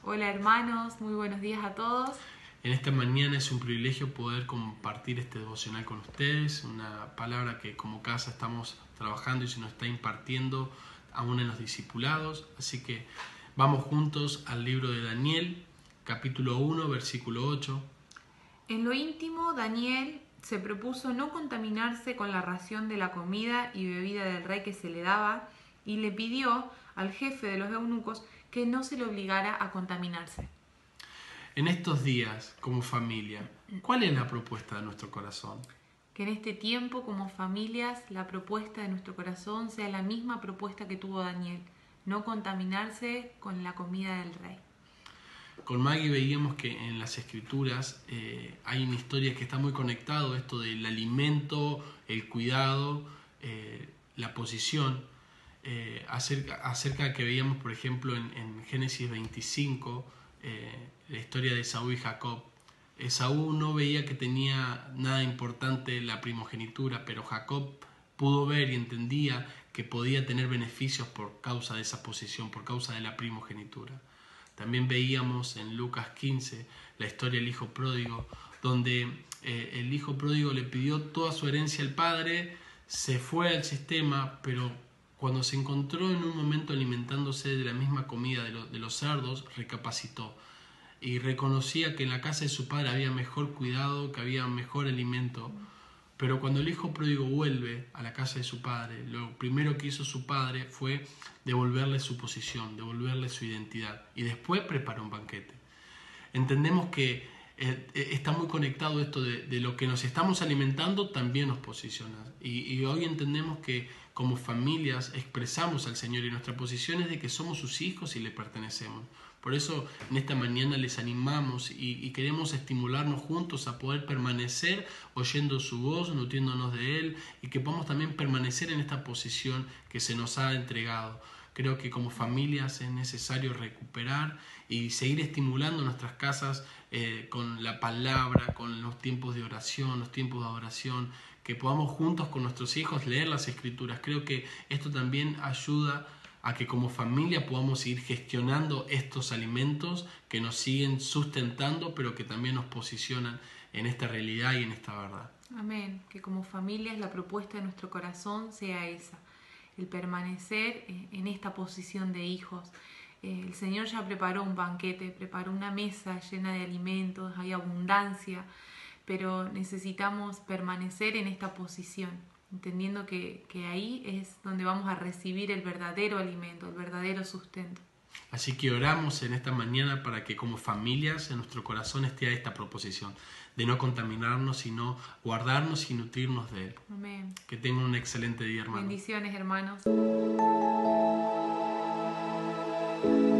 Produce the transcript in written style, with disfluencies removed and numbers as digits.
Hola hermanos, muy buenos días a todos. En esta mañana es un privilegio poder compartir este devocional con ustedes, una palabra que como casa estamos trabajando y se nos está impartiendo aún en los discipulados. Así que vamos juntos al libro de Daniel, capítulo 1, versículo 8. En lo íntimo, Daniel se propuso no contaminarse con la ración de la comida y bebida del rey que se le daba y le pidió al jefe de los eunucos que no se le obligara a contaminarse. En estos días, como familia, ¿cuál es la propuesta de nuestro corazón? Que en este tiempo, como familias, la propuesta de nuestro corazón sea la misma propuesta que tuvo Daniel, no contaminarse con la comida del rey. Con Maggie veíamos que en las escrituras hay una historia que está muy conectado, esto del alimento, el cuidado, la posición, acerca de que veíamos, por ejemplo, en Génesis 25, la historia de Esaú y Jacob. Esaú no veía que tenía nada importante la primogenitura, pero Jacob pudo ver y entendía que podía tener beneficios por causa de esa posición, por causa de la primogenitura. También veíamos en Lucas 15 la historia del hijo pródigo, donde el hijo pródigo le pidió toda su herencia al padre, se fue al sistema, pero cuando se encontró en un momento alimentándose de la misma comida de los cerdos, recapacitó y reconocía que en la casa de su padre había mejor cuidado, que había mejor alimento. Pero cuando el hijo pródigo vuelve a la casa de su padre, lo primero que hizo su padre fue devolverle su posición, devolverle su identidad, y después preparó un banquete. Entendemos que está muy conectado esto de lo que nos estamos alimentando, también nos posiciona. Y hoy entendemos que como familias expresamos al Señor, y nuestra posición es de que somos sus hijos y le pertenecemos. Por eso en esta mañana les animamos y queremos estimularnos juntos a poder permanecer oyendo su voz, nutriéndonos de Él, y que podamos también permanecer en esta posición que se nos ha entregado. Creo que como familias es necesario recuperar y seguir estimulando nuestras casas con la palabra, con los tiempos de oración, los tiempos de adoración, que podamos juntos con nuestros hijos leer las Escrituras. Creo que esto también ayuda a que como familia podamos ir gestionando estos alimentos que nos siguen sustentando, pero que también nos posicionan en esta realidad y en esta verdad. Amén. Que como familias la propuesta de nuestro corazón sea esa, el permanecer en esta posición de hijos. El Señor ya preparó un banquete, preparó una mesa llena de alimentos, hay abundancia, pero necesitamos permanecer en esta posición, entendiendo que ahí es donde vamos a recibir el verdadero alimento, el verdadero sustento. Así que oramos en esta mañana para que como familias en nuestro corazón esté esta proposición de no contaminarnos, sino guardarnos y nutrirnos de Él. Amén. Que tengan un excelente día, hermanos. Bendiciones, hermanos.